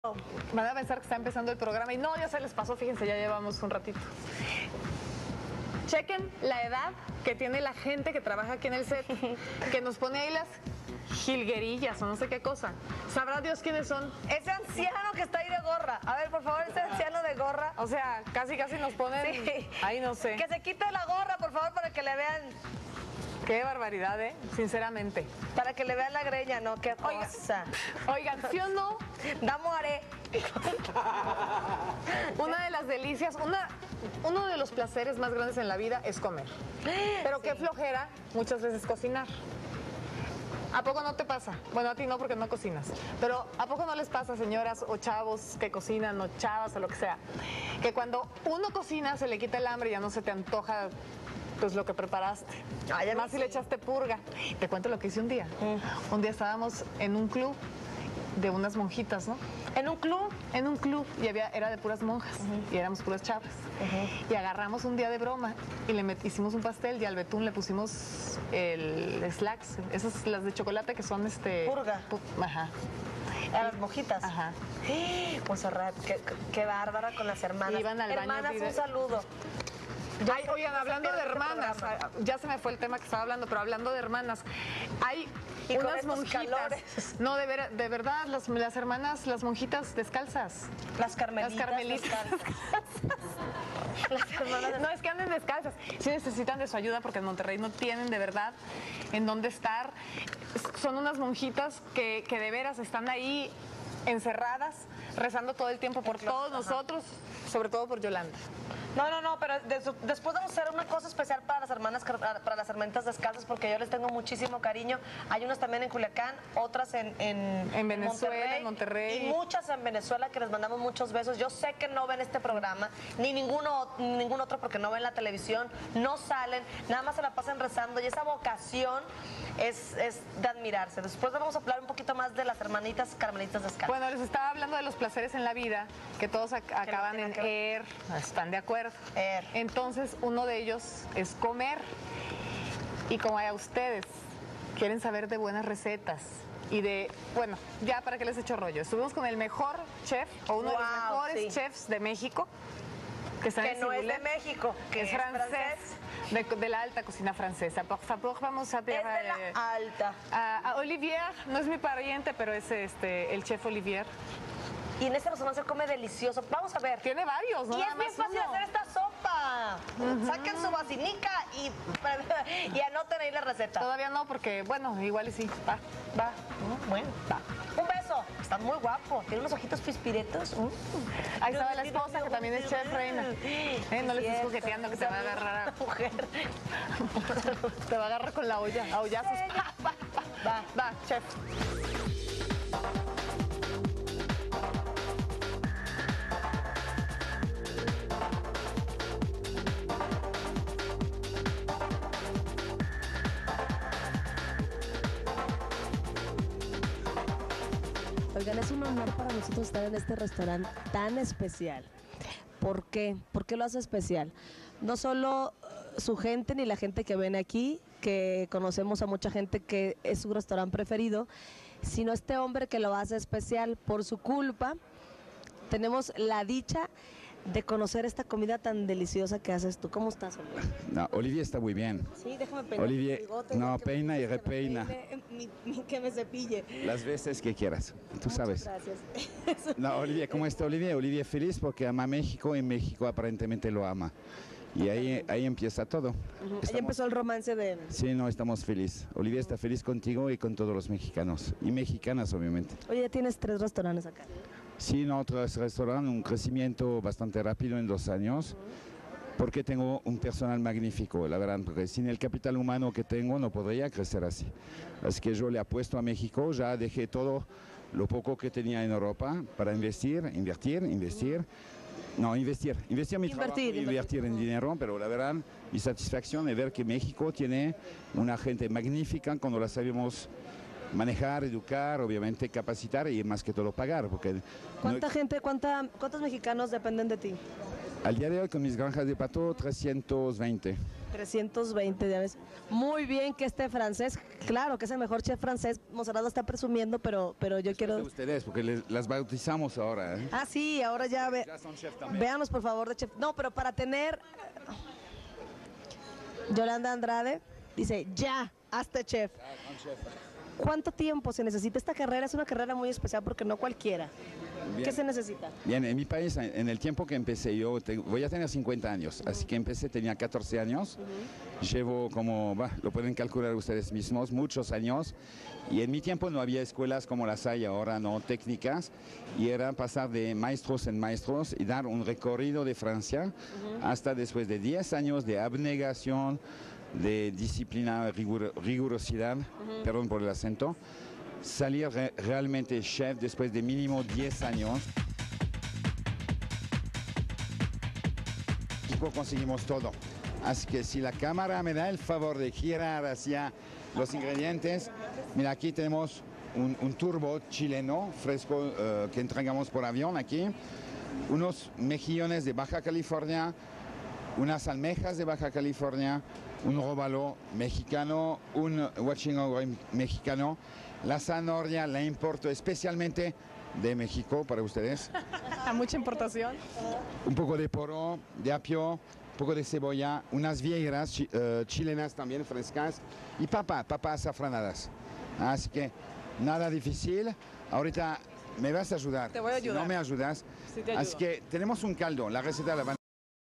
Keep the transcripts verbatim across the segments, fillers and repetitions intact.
Van a pensar que está empezando el programa y no, ya se les pasó, fíjense, ya llevamos un ratito. Chequen la edad que tiene la gente que trabaja aquí en el set, que nos pone ahí las jilguerillas o no sé qué cosa. ¿Sabrá Dios quiénes son? Ese anciano que está ahí de gorra. A ver, por favor, ese anciano de gorra. O sea, casi casi nos ponen, Sí. ahí no sé. Que se quite la gorra, por favor, para que le vean, Qué barbaridad, ¿eh? Sinceramente. para que le vean la greña, ¿no? Qué Oiga. cosa. Oigan, ¿sí o no? Damos haré. Una de las delicias, una, uno de los placeres más grandes en la vida es comer. Pero qué flojera muchas veces cocinar. ¿A poco no te pasa? Bueno, a ti no porque no cocinas. Pero ¿a poco no les pasa, señoras o chavos que cocinan o chavas o lo que sea? Que cuando uno cocina se le quita el hambre y ya no se te antoja pues lo que preparaste. Ay, a mí Más si sí. le echaste purga. Te cuento lo que hice un día. Mm. Un día estábamos en un club de unas monjitas, ¿no? En un club. En un club y había, era de puras monjas y éramos puras chavas. Y agarramos un día de broma y le met- hicimos un pastel y al betún le pusimos el slacks, esas las de chocolate que son este... Purga. pu- ajá. A las mojitas. Ajá. Monserrat, qué, qué bárbara con las hermanas. Iban al baño Hermanas, pide- un saludo. Ay, oigan, hablando de este hermanas, programa. ya se me fue el tema que estaba hablando, pero hablando de hermanas, hay Y con unas estos monjitas. calores. No, de, ver- de verdad, las, las hermanas, las monjitas descalzas. Las carmelitas. Las carmelitas. Las hermanas. No, es que anden descalzas. Sí necesitan de su ayuda porque en Monterrey no tienen de verdad en dónde estar. Son unas monjitas que, que de veras están ahí encerradas, rezando todo el tiempo por todos Ajá. nosotros, sobre todo por Yolanda. No, no, no, pero de- después vamos a hacer una cosa especial para las hermanas, para las hermanitas descalzas, porque yo les tengo muchísimo cariño. Hay unas también en Culiacán, otras en, en, En Venezuela, en Monterrey. Y muchas en Venezuela que les mandamos muchos besos. Yo sé que no ven este programa, ni ninguno, ningún otro porque no ven la televisión, no salen, nada más se la pasan rezando y esa vocación es, es de admirarse. Después vamos a hablar un poquito más de las hermanitas carmelitas descalzas. Bueno, les estaba hablando de los placeres en la vida, que todos ac- acaban tienen en que ver. er, están de acuerdo. Er. Entonces, uno de ellos es comer. Y como a ustedes quieren saber de buenas recetas y de, bueno, ya para que les echo rollo. Estuvimos con el mejor chef o uno de los Wow, mejores sí. chefs de México, que está Que en no es de Cibulet, México, que es es francés, francés. De, de la alta cocina francesa. Por favor, vamos a Es de la alta. a, a Olivier, no es mi pariente, pero es este el chef Olivier. Y en este restaurante se come delicioso. Vamos a ver. Tiene varios, ¿no? Y Nada es bien más fácil uno. hacer esta sopa. Saquen su vacinica y, y anoten ahí la receta. Todavía no, porque, bueno, igual y sí. Va, va. Mm, Bueno, va. Un beso. Está muy guapo. Tiene unos ojitos pispiretos. Mm. Ahí estaba la esposa, que también es chef reina. Eh, no le estés Cierto. coqueteando, que te va a agarrar. a- Mujer. Te va a agarrar con la olla, a ollazos. Va, Va. va, chef. Oigan, es un honor para nosotros estar en este restaurante tan especial. ¿Por qué? ¿Por qué lo hace especial? No solo eh, su gente ni la gente que ven aquí, que conocemos a mucha gente que es su restaurante preferido, sino este hombre que lo hace especial. Por su culpa, tenemos la dicha de conocer esta comida tan deliciosa que haces tú. ¿Cómo estás, hombre? No, Olivier está muy bien. Sí, déjame peinar Olivier, mi bigote, no, que me- peina y que me repeina. peine, mi- mi- que me cepille. Las veces que quieras, tú Muchas sabes. gracias. No, Olivier, ¿cómo está Olivier? Olivier feliz porque ama México y México aparentemente lo ama. Y ahí, ahí empieza todo. Ahí Estamos- empezó el romance de... Sí, no, estamos felices. Olivier está feliz contigo y con todos los mexicanos. Y mexicanas, obviamente. Oye, ya tienes tres restaurantes acá. Sí, no, otros restaurantes, un crecimiento bastante rápido en dos años. Porque tengo un personal magnífico, la verdad, porque sin el capital humano que tengo no podría crecer así. Así que yo le apuesto a México, ya dejé todo lo poco que tenía en Europa para investir, invertir, investir. No, investir, investir mi Invertir, trabajo, invertir. invertir en dinero, pero la verdad, mi satisfacción es ver que México tiene una gente magnífica cuando la sabemos manejar, educar, obviamente capacitar y más que todo pagar, porque no- ¿Cuánta gente, cuánta, cuántos mexicanos dependen de ti? al día de hoy con mis granjas de pato trescientos veinte. trescientos veinte, ya ves. Muy bien que esté francés. Claro que es el mejor chef francés. Monserrat lo está presumiendo, pero, pero yo quiero... De ustedes, porque les- las bautizamos ahora. ¿eh? Ah, sí, ahora ya ve... Ya son chef también. Véanos, por favor, de chef. No, pero para tener... Yolanda Andrade dice, ya, hazte chef. ¿Cuánto tiempo se necesita? Esta carrera es una carrera muy especial porque no cualquiera. Bien. ¿Qué se necesita? Bien, en mi país, en en el tiempo que empecé yo, te- voy a tener cincuenta años, así que empecé, tenía catorce años, llevo como, bah, lo pueden calcular ustedes mismos, muchos años, y en mi tiempo no había escuelas como las hay ahora, no técnicas, y era pasar de maestros en maestros y dar un recorrido de Francia hasta después de diez años de abnegación, de disciplina, riguro- rigurosidad, perdón por el acento, salir re- realmente chef después de mínimo diez años. Y conseguimos todo. Así que si la cámara me da el favor de girar hacia los ingredientes, mira, aquí tenemos un, un turbo chileno fresco eh, que entregamos por avión aquí, unos mejillones de Baja California, unas almejas de Baja California, un róbalo mexicano, un huachinango mexicano. La zanahoria la importo especialmente de México para ustedes. A mucha importación. Un poco de poro, de apio, un poco de cebolla, unas vieiras chi- eh, chilenas también frescas y papa, papas azafranadas. Así que nada difícil. Ahorita me vas a ayudar. Te voy a Si no ayudar. me ayudas. Sí, te Así ayudo. que tenemos un caldo. La receta la van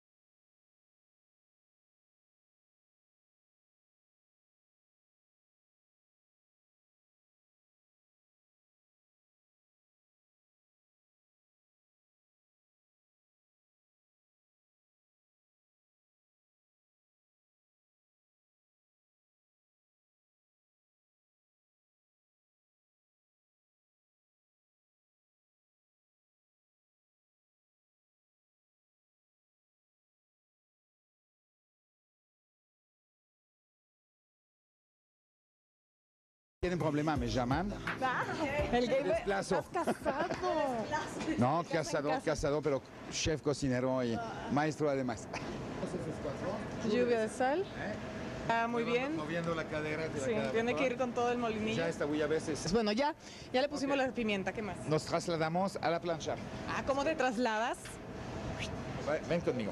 tienen problema, me llaman. El gay Desplazo. ¿Estás casado? No, casado, casado, pero chef cocinero y maestro además. Lluvia de sal. Ah, muy bien. Moviendo la cadera. Sí, tiene que ir con todo el molinillo. Ya está, voy a veces. Bueno, ya, ya le pusimos la pimienta, ¿qué más? Nos trasladamos a la plancha. Ah, ¿cómo te trasladas? Ven conmigo.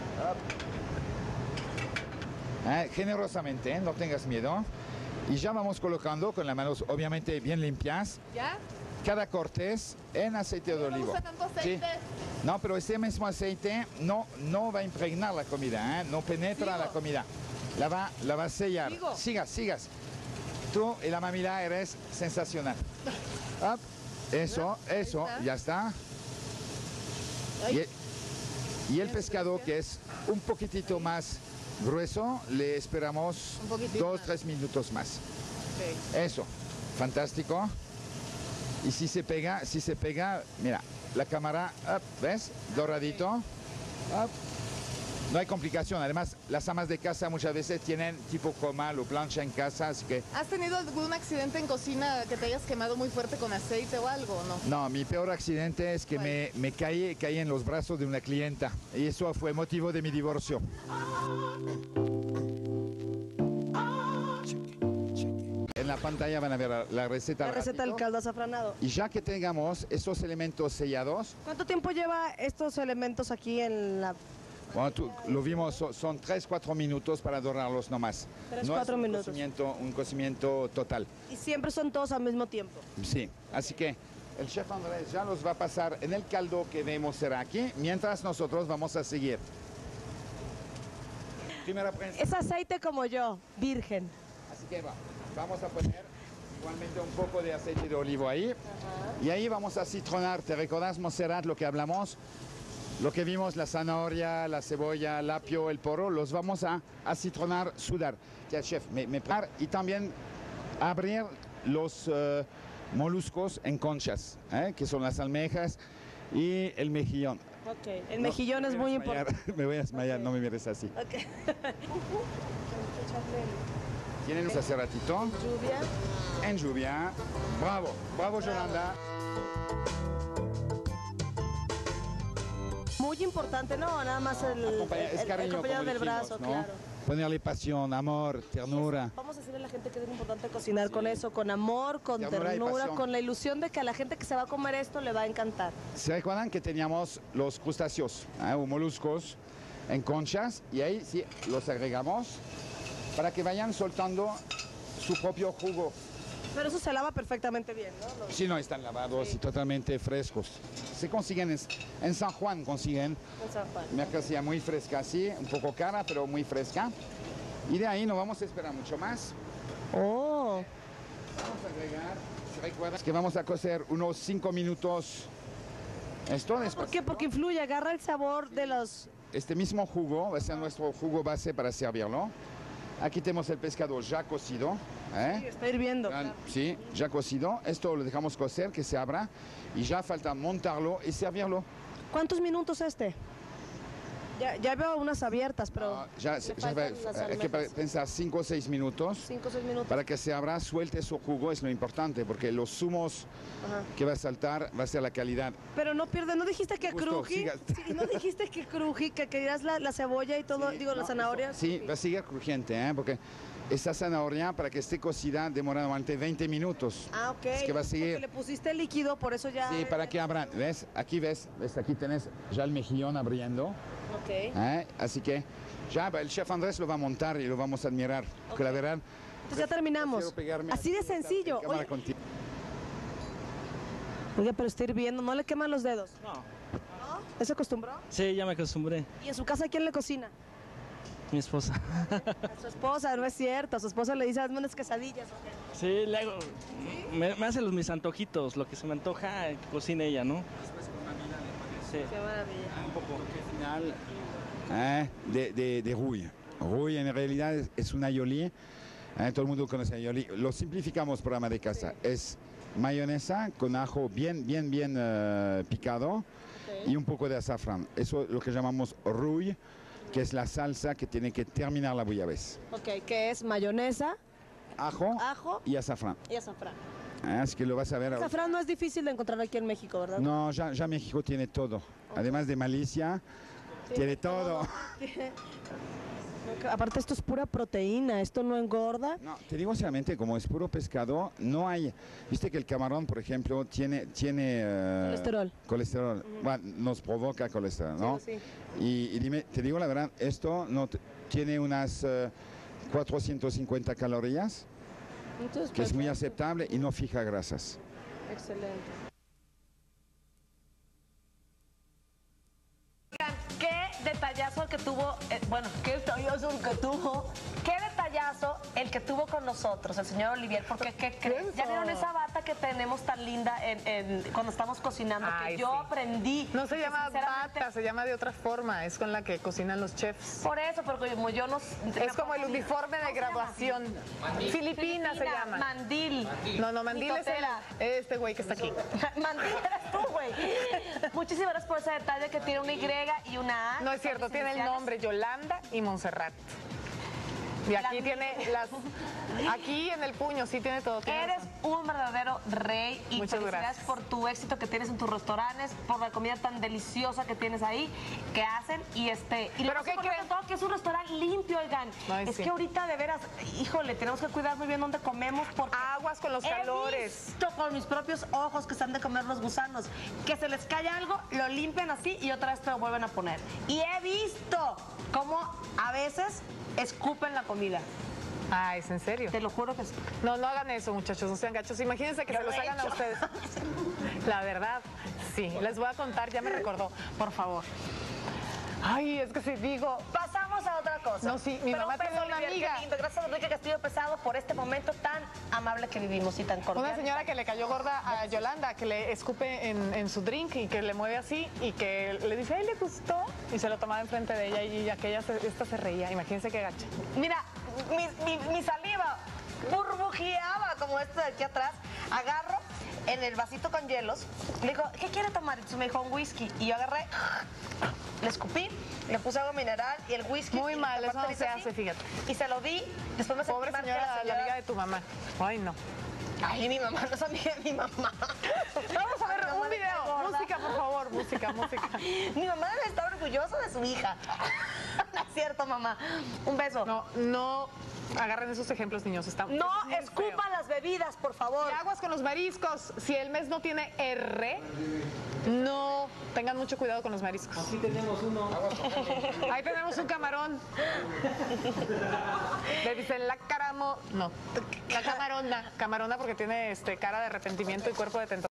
Ah, generosamente, ¿eh? No tengas miedo. Y ya vamos colocando con las manos obviamente bien limpias ¿Ya? cada cortes en aceite de olivo. usa tanto aceite. Sí. No, pero ese mismo aceite no, no va a impregnar la comida, ¿eh? No penetra Sigo. la comida. La va, la va a sellar. Sigo. Sigas, sigas. Tú y la mamila eres sensacional. Up. Eso, eso, está. ya está. Ay. Y el, y el pescado que es un poquitito más grueso, le esperamos Un poquitito dos, más. tres minutos más. Ok. Eso, fantástico. Y si se pega, si se pega, mira, la cámara, up, ¿ves? Doradito. Up. No hay complicación. Además, las amas de casa muchas veces tienen tipo comal o plancha en casa, así que ¿Has tenido algún accidente en cocina que te hayas quemado muy fuerte con aceite o algo o no? no, mi peor accidente es que me, me caí, caí en los brazos de una clienta y eso fue motivo de mi divorcio. En la pantalla van a ver la, la receta. La receta del ratito. caldo azafranado. Y ya que tengamos esos elementos sellados, ¿Cuánto tiempo lleva estos elementos aquí en la... bueno, tú- lo vimos, so- son tres cuatro minutos para dorarlos nomás. Tres, no cuatro es un minutos. Cocimiento, un cocimiento total. Y siempre son todos al mismo tiempo? Sí, así que el chef Andrés ya los va a pasar en el caldo que vemos será aquí, mientras nosotros vamos a seguir. Primera prensa. Es aceite como yo, virgen. Así que va, vamos a poner igualmente un poco de aceite de olivo ahí. Y ahí vamos a citronar. ¿Te recordás, Monserrat, lo que hablamos? Lo que vimos, la zanahoria, la cebolla, el apio, el poro, los vamos a, a citronar, sudar. Ya, chef, me, me par- y también abrir los eh, moluscos en conchas, ¿eh? Que son las almejas y el mejillón. Ok. El No, mejillón me es voy a muy desmayar, importante. Me voy a desmayar, no me mires así. Ok. ¿Tienen hace ratito? Lluvia. En lluvia. Bravo, bravo Yolanda. Muy importante, ¿no? Nada más el, Acompaña- es el- cariño, acompañado como del dijimos, brazo, ¿no? claro. ponerle pasión, amor, ternura. Vamos a decirle a la gente que es importante cocinar con eso, con amor, con Ternura y ternura, pasión. con la ilusión de que a la gente que se va a comer esto le va a encantar. ¿Se recuerdan que teníamos los crustáceos ¿eh? o moluscos en conchas? Y ahí sí los agregamos para que vayan soltando su propio jugo. Pero eso se lava perfectamente bien, ¿no? Los- Si no, están lavados y totalmente frescos. Se consiguen en, en San Juan, consiguen en San Juan. mercancía muy fresca, así, un poco cara, pero muy fresca. Y de ahí no vamos a esperar mucho más. Oh, Vamos a agregar, ¿se recuerdan? Que vamos a cocer unos cinco minutos. Esto ¿por después. qué? Porque influye, agarra el sabor de los... Este mismo jugo va a ser nuestro jugo base para servirlo. Aquí tenemos el pescado ya cocido. ¿eh? Sí, está hirviendo. Vean, Sí, ya cocido. Esto lo dejamos cocer, que se abra. Y ya falta montarlo y servirlo. ¿Cuántos minutos este? Ya, ya veo unas abiertas, pero... Ah, ya, le ya faltan va- las hay que almejas. pensar cinco o seis minutos. Cinco o seis minutos. Para que se abra, suelte su jugo, es lo importante, porque los zumos Ajá. que va a saltar va a ser la calidad. Pero no pierde, ¿no dijiste que Gusto, cruji? siga. Sí, ¿no dijiste que cruji, que querías la, la cebolla y todo, digo, las zanahorias? Sí, va a seguir crujiente, ¿eh? porque esta zanahoria, para que esté cocida, demora normalmente veinte minutos. Ah, ok. Es que va a seguir. Porque le pusiste líquido, por eso ya... Sí, para que abran. ¿Ves? Aquí ves, ves, aquí tenés ya el mejillón abriendo. Ok. ¿eh? Así que ya el chef Andrés lo va a montar y lo vamos a admirar. Porque la verdad, Entonces ya terminamos. prefiero pegarme Así de aquí en sencillo. cámara Oye, contigo. oye, pero está hirviendo, ¿no le queman los dedos? No, ¿No? ¿Eso acostumbró? sí, ya me acostumbré. ¿Y en su casa quién le cocina? Mi esposa. A su esposa, no es cierto. A su esposa le dice, hazme unas quesadillas. ¿O qué? Sí, le hago. Me, me hace los mis antojitos, lo que se me antoja, que cocina ella, ¿no? Sí. Qué maravilla. Un poco final ¿eh? de, de, de rouille. Rouille en realidad es, es una aioli. ¿eh? Todo el mundo conoce aioli. Lo simplificamos por ama de casa. Es mayonesa con ajo bien, bien, bien eh, picado y un poco de azafrán. Eso es lo que llamamos rouille, que es la salsa que tiene que terminar la bouillabaisse. Ok, que es mayonesa, Ajo, ajo y azafrán. y azafrán. ¿eh? Así que lo vas a ver. ahorita. Azafrán no es difícil de encontrar aquí en México, ¿verdad? No, ya, ya México tiene todo. Además de malicia, tiene todo. Aparte esto es pura proteína, esto no engorda. No, te digo sinceramente, como es puro pescado, no hay... Viste que el camarón, por ejemplo, tiene... tiene eh, Colesterol. Colesterol. Bueno, nos provoca colesterol, ¿no? Sí, Y, y dime, te digo la verdad, esto no te- tiene unas eh, cuatrocientas cincuenta calorías, Entonces, que es muy perfecto. aceptable y no fija grasas. Excelente. Oigan, qué detallazo el que tuvo, eh, bueno, qué detallazo el que tuvo, qué detallazo el que tuvo con nosotros, el señor Olivier, porque ¿qué creen? ¿Ya vieron esa bata que tenemos tan linda en, en- cuando estamos cocinando? Ay, que yo sí. aprendí. No se que llama sinceramente- bata, se llama de otra forma. Es con la que cocinan los chefs. Por eso, porque como yo no... Es como el uniforme de graduación. Filipina se llama. Mandil. No, no, mandil es el- Mitotera. este güey que está aquí. Mandil eres tú, güey. Muchísimas gracias por ese detalle que tiene una Y y una A. No es cierto, tiene el nombre Yolanda y Montserrat. Y aquí La- tiene las... Aquí en el puño, sí tiene todo. tiene Eres razón. un verdadero rey y Muchas felicidades gracias. por tu éxito que tienes en tus restaurantes, por la comida tan deliciosa que tienes ahí, que hacen y este y lo ¿Pero más qué importante de creen? todo que es un restaurante limpio, oigan. Ay, es sí. que ahorita de veras, híjole, tenemos que cuidar muy bien dónde comemos porque Aguas con los he calores. visto con mis propios ojos que se han de comer los gusanos, que se les cae algo, lo limpian así y otra vez te lo vuelven a poner. Y he visto cómo a veces escupen la comida. Ah, ¿es en serio? Te lo juro que sí. No, no hagan eso, muchachos, no sean gachos. Imagínense que Yo se lo los he hagan a hecho. ustedes. La verdad, sí. Les voy a contar, ya me recordó, por favor. Ay, es que si digo... Pasamos a otra cosa. No, sí, mi Pero mamá un beso, tiene una Olivier, qué amiga. lindo. Gracias a Enrique Castillo Pesado por este momento tan amable que vivimos y tan cordial. Una señora que le cayó gorda a Yolanda, que le escupe en, en su drink y que le mueve así y que le dice, ay, le gustó. Y se lo tomaba enfrente de ella y aquella se, esta se reía. Imagínense qué gacha. Mira, mi, mi- mi saliva burbujeaba como esto de aquí atrás. Agarro en el vasito con hielos. Le digo, ¿qué quiere tomar? Y me dijo, un whisky. Y yo agarré, le escupí, le puse agua mineral y el whisky. Muy y mal, la eso no parte se hice así, hace, fíjate. Y se lo di. Después me sentí Pobre mal que señora, la amiga de tu mamá. Ay, no. Ay, mi mamá no es amiga de mi mamá. Vamos a ver Mi mamá un le cae video. gorda. Música, por favor, música, música. Mi mamá debe estar orgullosa de su hija. No es cierto, mamá. Un beso. No, no agarren esos ejemplos, niños. Están, No es muy escupan feo. las bebidas, por favor. Y aguas con los mariscos. Si el mes no tiene R, no tengan mucho cuidado con los mariscos. Aquí tenemos uno. Ahí tenemos un camarón. Le dicen la caramo... No, la camarona. Camarona porque tiene este, cara de arrepentimiento y cuerpo de tentador.